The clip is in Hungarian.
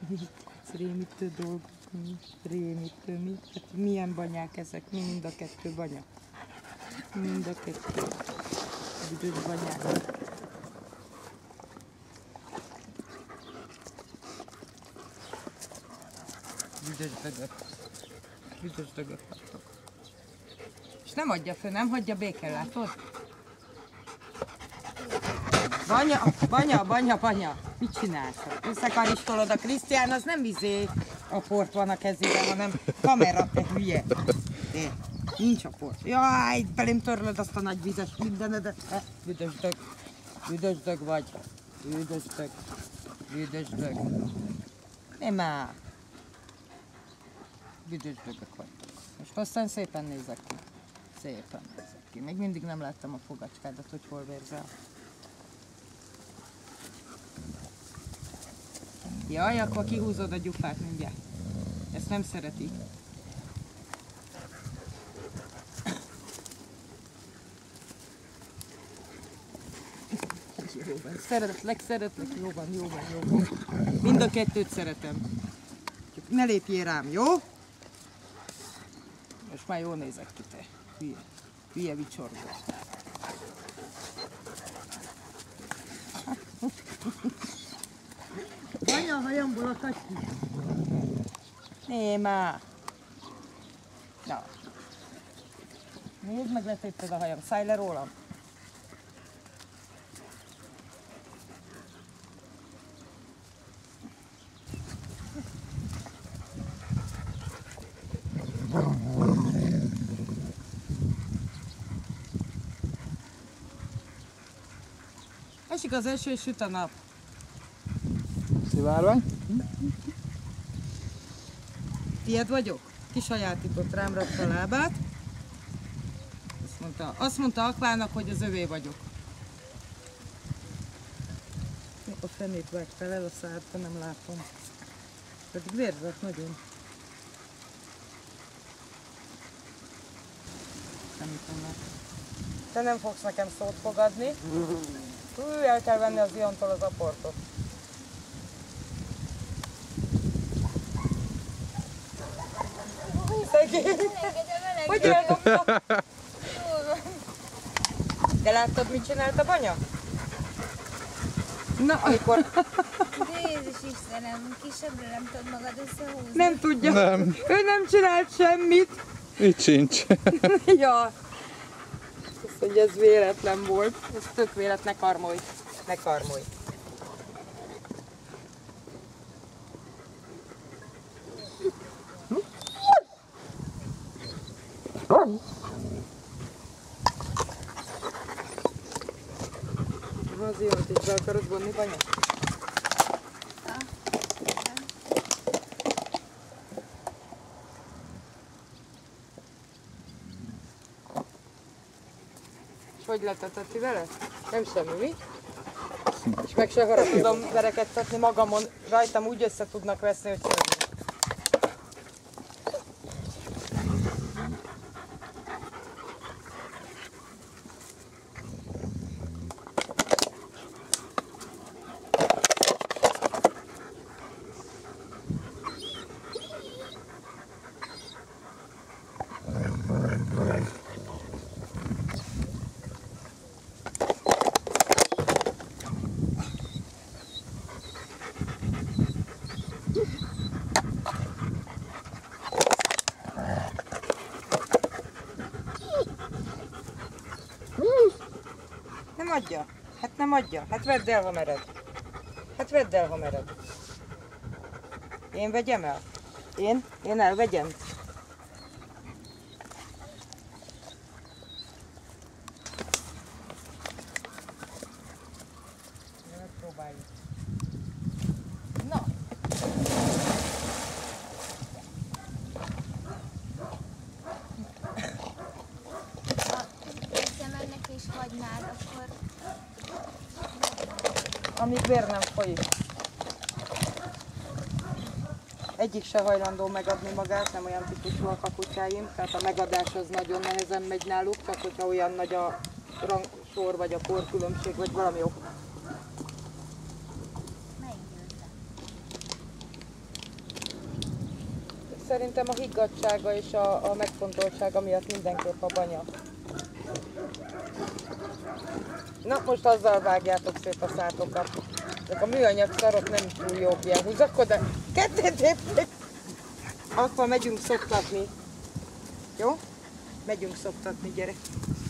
Rémítő dolgok, rémítő, mi? Hát milyen banyák ezek? Mind a kettő banya. Mind a kettő. Büdös banyák. Büdös dögök. Büdös dögök vagytok. És nem adja föl, nem hagyja békén, látod? Banya, banya, banya, banya. Mit csinálsz? Összekaristolod a Krisztián, az nem a port van a kezében, hanem kamera, te hülye. De, nincs a port. Jaj, belém törlöd azt a nagy vizes mindenedet. Büdös dög. Büdös dög vagy. Büdös dög. Büdös dög. Nem már. Büdös dögök vagytok. Most aztán szépen nézek ki. Szépen nézek ki. Még mindig nem láttam a fogacskádat, hogy hol vérzel. Jaj, akkor kihúzod a gyufát mindjárt. Ezt nem szereti. Szeretlek, jó van. Mind a kettőt szeretem. Csak ne lépjél rám, jó? Most már jól nézek ki, te. Hülye vicsorgó. Anya, a hajamból a kacsi. Néma. Na. Nézd meg, letépted a hajam. Szállj le rólam. Esik az eső és süt a nap. Szivárvány? Tied vagyok? Kisajátított, rám rakta a lábát. Azt mondta Akvának, hogy az övé vagyok. A fenét vágtál el a szádba, nem látom. Pedig vérzett nagyon. Nem tudom. Te nem fogsz nekem szót fogadni. El kell venni az Iontól az aportot. Hogy eldobta? De láttad, mit csinált a banya? Na, amikor... De Jézus Istenem, kisebbre nem tudod magad összehúzni. Nem tudja. Nem. Ő nem csinált semmit. Itt sincs. Ja. Azt mondja, ez véletlen volt. Ez tök véletlen, ne karmolj. Ne karmolj. Az Iont is be akarod vonni, banya? És hogy leteteti vele? Nem semmi, mi? És meg se haragudom verekedtetni magamon, rajtam úgy össze tudnak veszni, hogy semmi. Nem adja? Hát nem adja. Hát vedd el, ha mered. Hát vedd el, ha mered. Én vegyem el? Én elvegyem? Megpróbáljuk. Na! Ennek is hagynád, akkor... Amíg vér nem folyik. Egyik se hajlandó megadni magát, nem olyan típusúak a kutyáim, tehát a megadás az nagyon nehezen megy náluk, csak hogyha olyan nagy a rangsor, vagy a korkülönbség, vagy valami ok. Melyik győzze? szerintem a higgadtsága és a megfontoltsága miatt mindenképp a banya. Na, most azzal vágjátok szét a szátokat. Ezek a műanyag szarok nem túl jók ilyen húzakodás. Kettőt. Akkor megyünk szoktatni. Jó? Megyünk szoktatni, gyere.